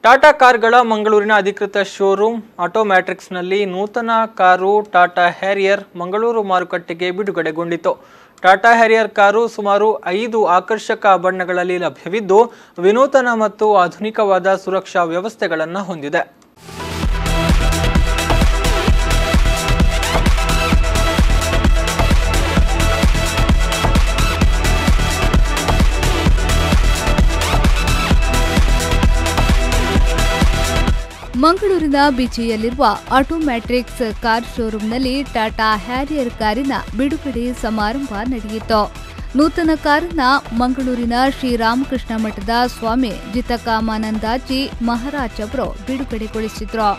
ಟಾಟಾ ಕಾರ್ಗಳ ಮಂಗಳೂರಿನ ಅಧಿಕೃತ ಶೋರೂಮ್ ಆಟೋಮ್ಯಾಟ್ರಿಕ್ಸ್ನಲ್ಲಿ ನೂತನ ಕಾರು ಟಾಟಾ ಹ್ಯಾರಿಯರ್ ಮಂಗಳೂರು ಮಾರುಕಟ್ಟೆಗೆ ಬಿಡುಗಡೆಗೊಂಡಿತು. ಟಾಟಾ ಹ್ಯಾರಿಯರ್ ಕಾರು ಸುಮಾರು 5 ಆಕರ್ಷಕ ಬಣ್ಣಗಳಲ್ಲಿ ಲಭ್ಯವಿದ್ದು ವಿನೂತನ ಮತ್ತು ಆಧುನಿಕವಾದ ಸುರಕ್ಷಾ ವ್ಯವಸ್ಥೆಗಳನ್ನು ಹೊಂದಿದೆ. ಮಂಗಳೂರಿನ ಬಿಜಿಯಲ್ಲಿರುವ ಆಟೋಮ್ಯಾಟ್ರಿಕ್ಸ್ ಕಾರ್ ಶೋರೂಮ್ನಲ್ಲಿ ಟಾಟಾ ಹ್ಯಾರಿಯರ್ ಕಾರಿನ ಬಿಡುಗಡೆ ಸಮಾರಂಭ ನಡೆಯಿತು. ನೂತನ ಕಾರನ್ನ ಮಂಗಳೂರಿನ ಶ್ರೀರಾಮಕೃಷ್ಣ ಮಠದ ಸ್ವಾಮಿ ಜಿತಕಾಮಾನಂದಾಜಿ ಮಹಾರಾಜ್ ಅವರು ಬಿಡುಗಡೆಗೊಳಿಸಿದ್ರು.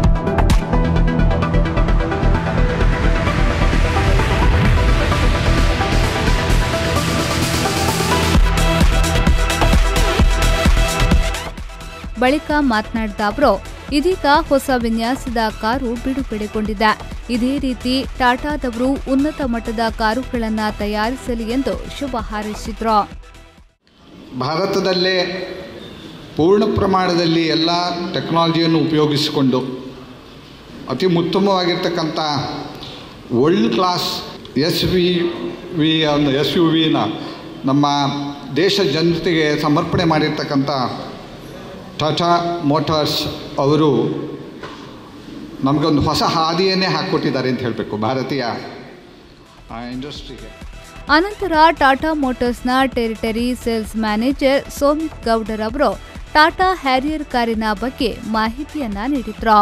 ಬಳಿಕ ಮಾತನಾಡಿದ ಅವರು, ಇದೀಗ ಹೊಸ ವಿನ್ಯಾಸದ ಕಾರು ಬಿಡುಗಡೆಗೊಂಡಿದೆ. ಇದೇ ರೀತಿ ಟಾಟಾದವರು ಉನ್ನತ ಮಟ್ಟದ ಕಾರುಗಳನ್ನು ತಯಾರಿಸಲಿ ಎಂದು ಶುಭ ಹಾರೈಸಿದರು. ಭಾರತದಲ್ಲೇ ಪೂರ್ಣ ಪ್ರಮಾಣದಲ್ಲಿ ಎಲ್ಲ ಟೆಕ್ನಾಲಜಿಯನ್ನು ಉಪಯೋಗಿಸಿಕೊಂಡು ಅತಿ ಉತ್ತಮವಾಗಿರ್ತಕ್ಕಂಥ ವರ್ಲ್ಡ್ ಕ್ಲಾಸ್ SUVನ ನಮ್ಮ ದೇಶ ಜನತೆಗೆ ಸಮರ್ಪಣೆ ಮಾಡಿರ್ತಕ್ಕಂಥ ಟಾಟಾ ಮೋಟಾರ್ಸ್ ಅವರು ನಮಗೊಂದು ಹೊಸ ಹಾದಿಯನ್ನೇ ಹಾಕಿಕೊಟ್ಟಿದ್ದಾರೆ ಅಂತ ಹೇಳಬೇಕು ಭಾರತೀಯ ಇಂಡಸ್ಟ್ರಿಗೆ. ಅನಂತರ ಟಾಟಾ ಮೋಟಾರ್ಸ್ನ territory sales manager Somit Gowder ಅವರು ಟಾಟಾ ಹ್ಯಾರಿಯರ್ ಕಾರಿನ ಬಗ್ಗೆ ಮಾಹಿತಿಯನ್ನ ನೀಡಿದ್ರು.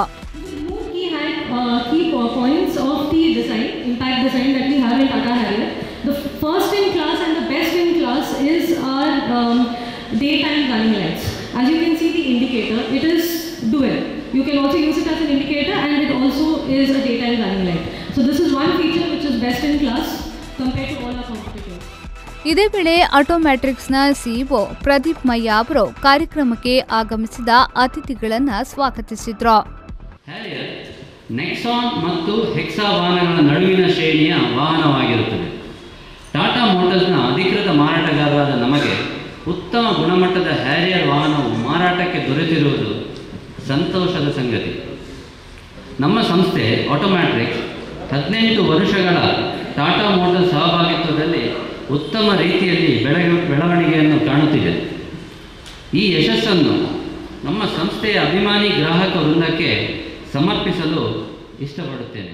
As you can see the indicator, it is dual. You can also use it as an indicator and it also is a daytime running light. So this is one feature which is best in class compared to all our competitors. ಇದೇ ವೇಳೆ ಆಟೋಮ್ಯಾಟ್ರಿಕ್ಸ್ನ CEO Pradeep Mayya ಅವರು ಕಾರ್ಯಕ್ರಮಕ್ಕೆ ಆಗಮಿಸಿದ ಅತಿಥಿಗಳನ್ನು ಸ್ವಾಗತಿಸಿದ್ರು. Harrier Nexon ಮತ್ತು Hexa ವಾಹನಗಳ ನಡುವಿನ ಶ್ರೇಣಿಯ ವಾಹನವಾಗಿರುತ್ತದೆ. ಟಾಟಾ ಮೋಟಾರ್ಸ್ನ ಅಧಿಕೃತ ಮಾರಾಟಗಾರರಾದ ನಮಗೆ ಉತ್ತಮ ಗುಣಮಟ್ಟದ ಹ್ಯಾರಿಯರ್ ವಾಹನವು ಮಾರಾಟಕ್ಕೆ ದೊರೆತಿರುವುದು ಸಂತೋಷದ ಸಂಗತಿ. ನಮ್ಮ ಸಂಸ್ಥೆ ಆಟೋಮ್ಯಾಟ್ರಿಕ್ಸ್ 18 ವರ್ಷಗಳ ಟಾಟಾ ಮೋಟಾರ್ಸ್ ಸಹಭಾಗಿತ್ವದಲ್ಲಿ ಉತ್ತಮ ರೀತಿಯಲ್ಲಿ ಬೆಳವಣಿಗೆಯನ್ನು ಕಾಣುತ್ತಿದೆ. ಈ ಯಶಸ್ಸನ್ನು ನಮ್ಮ ಸಂಸ್ಥೆಯ ಅಭಿಮಾನಿ ಗ್ರಾಹಕ ವೃಂದಕ್ಕೆ ಸಮರ್ಪಿಸಲು ಇಷ್ಟಪಡುತ್ತೇನೆ.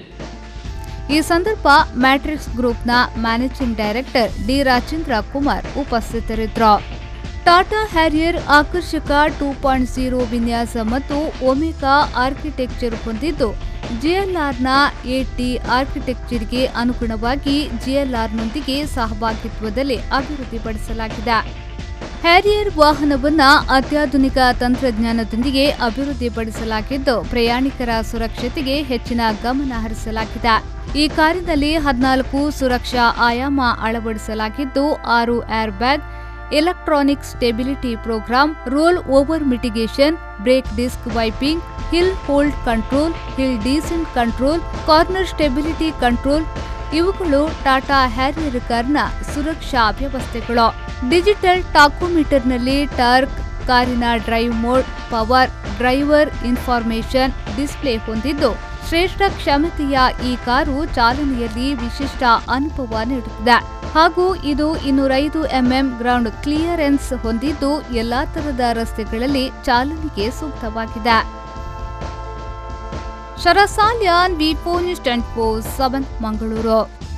ಈ ಸಂದರ್ಭ ಮ್ಯಾಟ್ರಿಕ್ಸ್ ಗ್ರೂಪ್ನ managing director D Rajendra Kumar ಉಪಸ್ಥಿತರಿದ್ದರು. ಟಾಟಾ ಹ್ಯಾರಿಯರ್ ಆಕರ್ಷಕ 2.0 ವಿನ್ಯಾಸ ಮತ್ತು ಒಮೆಗಾ ಆರ್ಕಿಟೆಕ್ಚರ್ ಹೊಂದಿದ್ದು ಜಿಎಲ್ಆರ್ನ AT ಆರ್ಕಿಟೆಕ್ಚರ್ಗೆ ಅನುಗುಣವಾಗಿ ಜಿಎಲ್ಆರ್ನೊಂದಿಗೆ ಸಹಭಾಗಿತ್ವದಲ್ಲಿ ಅಭಿವೃದ್ಧಿಪಡಿಸಲಾಗಿದೆ. ಹ್ಯಾರಿಯರ್ ವಾಹನವನ್ನು ಅತ್ಯಾಧುನಿಕ ತಂತ್ರಜ್ಞಾನದೊಂದಿಗೆ ಅಭಿವೃದ್ಧಿಪಡಿಸಲಾಗಿದ್ದು ಪ್ರಯಾಣಿಕರ ಸುರಕ್ಷತೆಗೆ ಹೆಚ್ಚಿನ ಗಮನ ಹರಿಸಲಾಗಿದೆ. ಈ ಕಾರಿನಲ್ಲಿ 14 ಸುರಕ್ಷಾ ಆಯಾಮ ಅಳವಡಿಸಲಾಗಿದ್ದು 6 air bag, electronic stability program, roll over mitigation, brake disc wiping, hill hold control, hill descent control, corner stability control ಇವುಗಳು ಟಾಟಾ ಹ್ಯಾರಿಯರ್ ಕಾರ್ನ ಸುರಕ್ಷಾ ವ್ಯವಸ್ಥೆಗಳು. ಡಿಜಿಟಲ್ ಟಾಕೋಮೀಟರ್ನಲ್ಲಿ ಟಾರ್ಕ್, ಕಾರಿನ drive mode, power, driver information display ಹೊಂದಿದ್ದು ಶ್ರೇಷ್ಠ ಕ್ಷಮತೆಯ ಈ ಕಾರು ಚಾಲನೆಯಲ್ಲಿ ವಿಶಿಷ್ಟ ಅನುಭವ ನೀಡುತ್ತದೆ. ಹಾಗೂ ಇದು 205 mm ಗ್ರೌಂಡ್ ಕ್ಲಿಯರೆನ್ಸ್ ಹೊಂದಿದ್ದು ಎಲ್ಲಾ ತರಹದ ರಸ್ತೆಗಳಲ್ಲಿ ಚಾಲನೆಗೆ ಸೂಕ್ತವಾಗಿದೆ. ಶರಸಾಲ್ಯಾನ್, ವಿ4 ನ್ಯೂಸ್ 24/7 ಮಂಗಳೂರು.